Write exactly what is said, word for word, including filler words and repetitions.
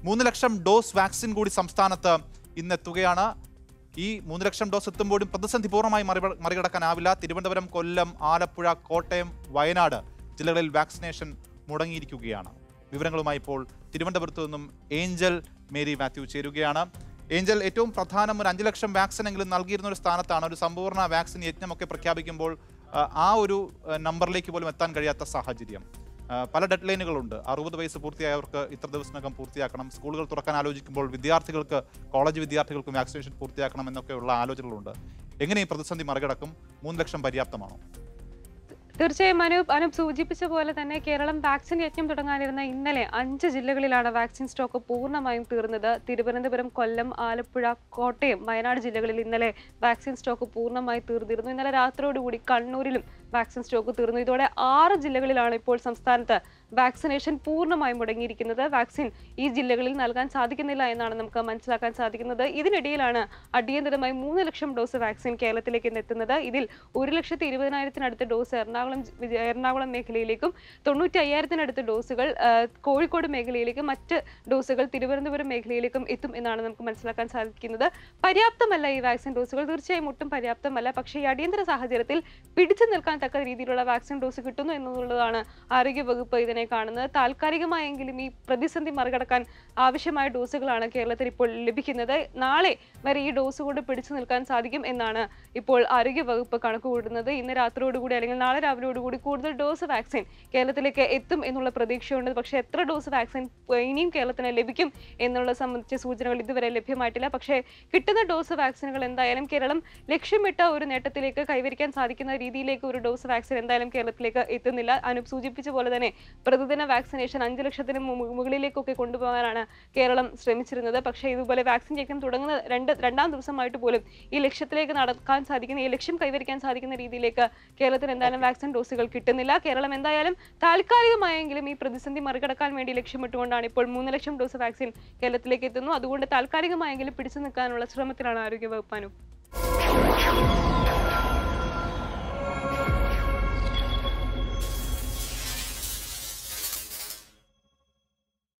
മൂന്ന് ലക്ഷം dose vaccine കൂടി സംസ്ഥാനത്ത് ഇന്നെത്തുകയാണ്. ഈ മൂന്ന് ലക്ഷം ഡോസ് എത്തുമ്പോഴും പ്രതിസന്ധി പൂർണ്ണമായി മറികടക്കാനാവില്ല. തിരുവനന്തപുരം, കൊല്ലം, ആലപ്പുഴ, കോട്ടയം, വയനാട് ജില്ലകളിൽ വാക്സിനേഷൻ മുടങ്ങിയിരിക്കുകയാണ്. വിവരങ്ങളുമായി ഇപ്പോൾ തിരുവനന്തപുരത്ത് നിന്നും ഏഞ്ചൽ മേരി മാത്യു ചേരുകയാണ്. ഏഞ്ചൽ, ഏറ്റവും പ്രധാനം ഒരു അഞ്ച് ലക്ഷം വാക്സിൻ എങ്കിലും നൽകിയിരുന്ന ഒരു സ്ഥാനത്താണ് ഒരു സമ്പൂർണ്ണ വാക്സിൻ യജ്ഞമൊക്കെ പ്രഖ്യാപിക്കുമ്പോൾ ആ ഒരു നമ്പറിലേക്ക് പോലും എത്താൻ കഴിയാത്ത സാഹചര്യം. പല ഡെഡ് ലൈനുകളുണ്ട്. അറുപത് വയസ്സ് പൂർത്തിയായവർക്ക് ഇത്ര ദിവസത്തിനകം പൂർത്തിയാക്കണം. സ്കൂളുകൾ തുറക്കാൻ ആലോചിക്കുമ്പോൾ വിദ്യാർത്ഥികൾക്ക്, കോളേജ് വിദ്യാർത്ഥികൾക്കും വാക്സിനേഷൻ പൂർത്തിയാക്കണം എന്നൊക്കെയുള്ള ആലോചനകളുണ്ട്. എങ്ങനെ ഈ പ്രതിസന്ധി മറികടക്കും? മൂന്ന് ലക്ഷം പര്യാപ്തമാണോ? തീർച്ചയായും അനൂപ് അനൂപ് സൂചിപ്പിച്ച പോലെ തന്നെ കേരളം വാക്സിൻ യജ്ഞം തുടങ്ങാനിരുന്ന ഇന്നലെ അഞ്ച് ജില്ലകളിലാണ് വാക്സിൻ സ്റ്റോക്ക് പൂർണ്ണമായും തീർന്നത്. തിരുവനന്തപുരം, കൊല്ലം, ആലപ്പുഴ, കോട്ടയം, വയനാട് ജില്ലകളിൽ ഇന്നലെ വാക്സിൻ സ്റ്റോക്ക് പൂർണ്ണമായി തീർന്നിരുന്നു. ഇന്നലെ രാത്രിയോടുകൂടി കണ്ണൂരിലും വാക്സിൻ സ്റ്റോക്ക് തീർന്നു. ഇതോടെ ആറ് ജില്ലകളിലാണ് ഇപ്പോൾ സംസ്ഥാനത്ത് വാക്സിനേഷൻ പൂർണ്ണമായും മുടങ്ങിയിരിക്കുന്നത്. വാക്സിൻ ഈ ജില്ലകളിൽ നൽകാൻ സാധിക്കുന്നില്ല എന്നാണ് നമുക്ക് മനസ്സിലാക്കാൻ സാധിക്കുന്നത്. ഇതിനിടയിലാണ് അടിയന്തരമായി മൂന്ന് ലക്ഷം ഡോസ് വാക്സിൻ കേരളത്തിലേക്ക് എത്തുന്നത്. ഇതിൽ ഒരു ലക്ഷത്തി ഇരുപതിനായിരത്തിനടുത്ത് ഡോസ് എറണാകുളം എറണാകുളം മേഖലയിലേക്കും തൊണ്ണൂറ്റി അയ്യായിരത്തിനടുത്ത് ഡോസുകൾ കോഴിക്കോട് മേഖലയിലേക്കും മറ്റ് ഡോസുകൾ തിരുവനന്തപുരം മേഖലയിലേക്കും എത്തും എന്നാണ് നമുക്ക് മനസ്സിലാക്കാൻ സാധിക്കുന്നത്. പര്യാപ്തമല്ല ഈ വാക്സിൻ ഡോസുകൾ, തീർച്ചയായും ഒട്ടും പര്യാപ്തമല്ല. പക്ഷേ ഈ അടിയന്തര സാഹചര്യത്തിൽ പിടിച്ചു നിൽക്കാൻ തക്ക രീതിയിലുള്ള വാക്സിൻ ഡോസ് കിട്ടുന്നു എന്നുള്ളതാണ് ആരോഗ്യവകുപ്പ് ഇതിനെ കാണുന്നത്. താൽക്കാലികമായെങ്കിലും ഈ പ്രതിസന്ധി മറികടക്കാൻ ആവശ്യമായ ഡോസുകളാണ് കേരളത്തിൽ ഇപ്പോൾ ലഭിക്കുന്നത്. നാളെ വരെ ഈ ഡോസ് കൊണ്ട് പിടിച്ചു നിൽക്കാൻ സാധിക്കും എന്നാണ് ഇപ്പോൾ ആരോഗ്യവകുപ്പ് കണക്കുകൂട്ടുന്നത്. ഇന്ന് രാത്രിയോടുകൂടി അല്ലെങ്കിൽ നാളെ രാവിലെയോടുകൂടി കൂടുതൽ ഡോസ് വാക്സിൻ കേരളത്തിലേക്ക് എത്തും എന്നുള്ള പ്രതീക്ഷയുണ്ട്. പക്ഷേ എത്ര ഡോസ് വാക്സിൻ ഇനിയും കേരളത്തിന് ലഭിക്കും എന്നുള്ള സംബന്ധിച്ച സൂചനകൾ ഇതുവരെ ലഭ്യമായിട്ടില്ല. പക്ഷേ കിട്ടുന്ന ഡോസ് വാക്സിനുകൾ എന്തായാലും കേരളം ലക്ഷ്യമിട്ട ഒരു നേട്ടത്തിലേക്ക് കൈവരിക്കാൻ സാധിക്കുന്ന രീതിയിലേക്ക് ഒരു ഡോസ് വാക്സിൻ എന്തായാലും കേരളത്തിലേക്ക് എത്തുന്നില്ല. അനൂപ് സൂചിപ്പിച്ച പോലെ തന്നെ പ്രതിദിന വാക്സിനേഷൻ അഞ്ച് ലക്ഷത്തിന് മുകളിലേക്കൊക്കെ കൊണ്ടുപോകാനാണ് കേരളം ശ്രമിച്ചിരുന്നത്. പക്ഷേ ഇതുപോലെ വാക്സിൻ യജ്ഞം തുടങ്ങുന്ന രണ്ട് രണ്ടാം ദിവസമായിട്ട് പോലും ഈ ലക്ഷ്യത്തിലേക്ക് നടക്കാൻ സാധിക്കുന്ന ഈ ലക്ഷ്യം കൈവരിക്കാൻ സാധിക്കുന്ന രീതിയിലേക്ക് കേരളത്തിന് എന്തായാലും വാക്സിൻ ഡോസുകൾ കിട്ടുന്നില്ല. കേരളം എന്തായാലും താൽക്കാലികമായെങ്കിലും ഈ പ്രതിസന്ധി മറികടക്കാൻ വേണ്ടി ലക്ഷ്യമിട്ടുകൊണ്ടാണ് ഇപ്പോൾ മൂന്ന് ലക്ഷം ഡോസ് വാക്സിൻ കേരളത്തിലേക്ക് എത്തുന്നു. അതുകൊണ്ട് താൽക്കാലികമായെങ്കിലും പിടിച്ചു നിൽക്കാനുള്ള ശ്രമത്തിലാണ് ആരോഗ്യവകുപ്പ്.